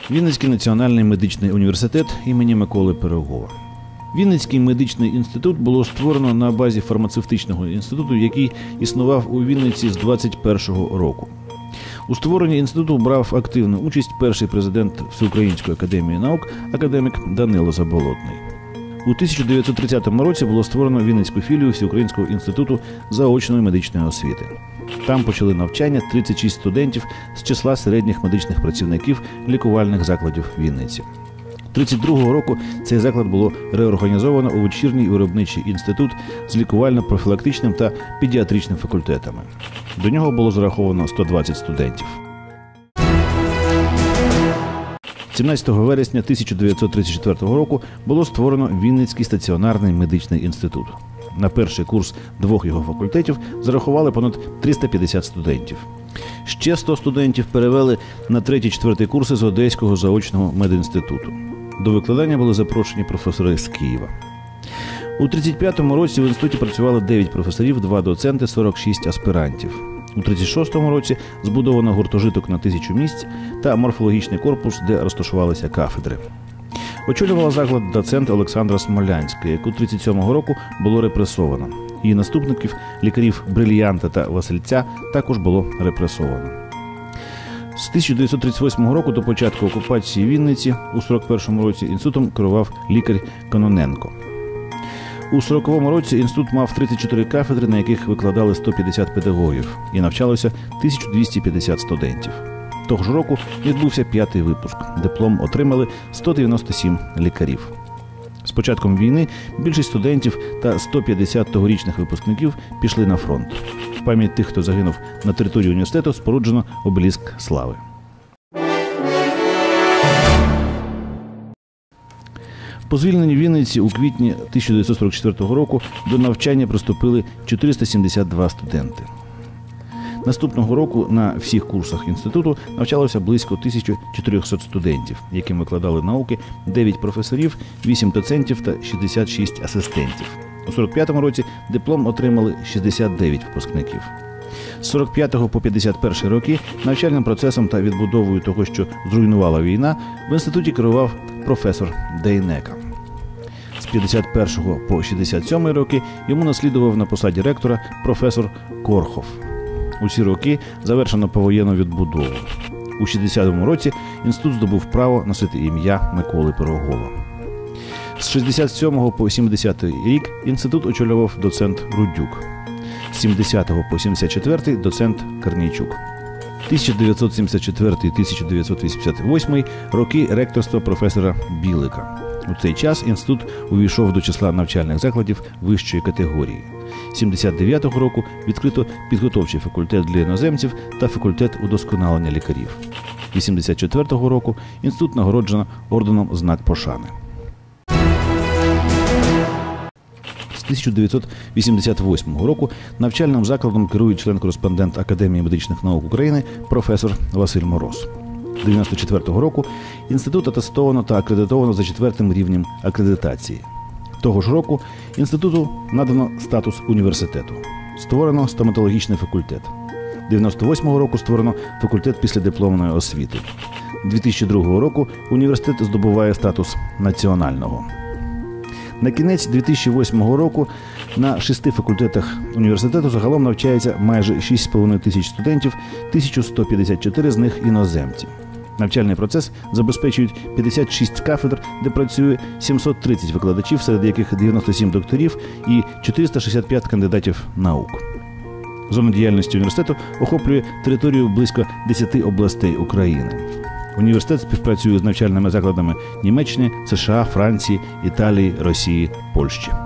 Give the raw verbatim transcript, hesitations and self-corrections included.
Вінницький національний медичний університет імені Миколи Пирогова. Вінницький медичний інститут було створено на базі фармацевтичного інституту, який існував у Вінниці з двадцять першого року. У створенні інституту брав активну участь перший президент Всеукраїнської академії наук академік Данило Заболотний. У тисяча дев'ятсот тридцятому році було створено Вінницьку філію Всеукраїнського інституту заочної медичної освіти. Там почали навчання тридцять шість студентів з числа середніх медичних працівників лікувальних закладів Вінниці. тридцять другого року цей заклад було реорганізовано у вечірній виробничий інститут з лікувально-профілактичним та педіатричним факультетами. До нього було зараховано сто двадцять студентів. сімнадцятого вересня тисяча дев'ятсот тридцять четвертого року було створено Вінницький стаціонарний медичний інститут. На перший курс двох його факультетів зарахували понад триста п'ятдесят студентів. Ще сто студентів перевели на третій-четвертий курси з Одеського заочного медінституту. До викладання були запрошені професори з Києва. У тридцять п'ятому році в інституті працювало дев'ять професорів, два доценти, сорок шість аспірантів. У тридцять шостому році збудовано гуртожиток на тисячу місць та морфологічний корпус, де розташувалися кафедри. Очолювала заклад доцент Олександра Смолянська, яку тридцять сьомого року було репресовано. Її наступників, лікарів Брильянта та Васильця, також було репресовано. З тисяча дев'ятсот тридцять восьмого року до початку окупації Вінниці у сорок першому році інститутом керував лікар Кононенко. У сороковому році інститут мав тридцять чотири кафедри, на яких викладали сто п'ятдесят педагогів, і навчалося тисяча двісті п'ятдесят студентів. Того ж року відбувся п'ятий випуск. Диплом отримали сто дев'яносто сім лікарів. З початком війни більшість студентів та сто п'ятдесят тогорічних випускників пішли на фронт. В пам'ять тих, хто загинув на території університету, споруджено обеліск слави. По звільненню Вінниці у квітні тисяча дев'ятсот сорок четвертого року до навчання приступили чотириста сімдесят два студенти. Наступного року на всіх курсах інституту навчалося близько тисяча чотириста студентів, яким викладали науки дев'ять професорів, вісім доцентів та шістдесят шість асистентів. У сорок п'ятому році диплом отримали шістдесят дев'ять випускників. З сорок п'ятого по п'ятдесят перший роки навчальним процесом та відбудовою того, що зруйнувала війна, в інституті керував професор Дейнека. З п'ятдесят першого по шістдесят сьомий роки йому наслідував на посаді ректора професор Корхов. У ці роки завершено повоєнну відбудову. У шістдесятому році інститут здобув право носити ім'я Миколи Пирогова. З шістдесят сьомого по сімдесятий рік інститут очолював доцент Рудюк. З сімдесятого по сімдесят четвертий доцент Корнійчук. тисяча дев'ятсот сімдесят четвертий - тисяча дев'ятсот вісімдесят восьмий роки ректорства професора Білика. У цей час інститут увійшов до числа навчальних закладів вищої категорії. З сімдесят дев'ятого року відкрито підготовчий факультет для іноземців та факультет удосконалення лікарів. З вісімдесят четвертого року інститут нагороджено орденом «Знак пошани». З тисяча дев'ятсот вісімдесят восьмого року навчальним закладом керує член-кореспондент Академії медичних наук України професор Василь Мороз. З дев'яносто четвертого року інститут атестовано та акредитовано за четвертим рівнем акредитації. Того ж року інституту надано статус університету. Створено стоматологічний факультет. дев'яносто восьмого року створено факультет післядипломної освіти. дві тисячі другого року університет здобуває статус національного. На кінець дві тисячі восьмого року на шести факультетах університету загалом навчається майже шість з половиною тисяч студентів, тисяча сто п'ятдесят чотири з них іноземці. Навчальний процес забезпечують п'ятдесят шість кафедр, де працює сімсот тридцять викладачів, серед яких дев'яносто сім докторів і чотириста шістдесят п'ять кандидатів наук. Зона діяльності університету охоплює територію близько десяти областей України. Університет співпрацює з навчальними закладами Німеччини, США, Франції, Італії, Росії, Польщі.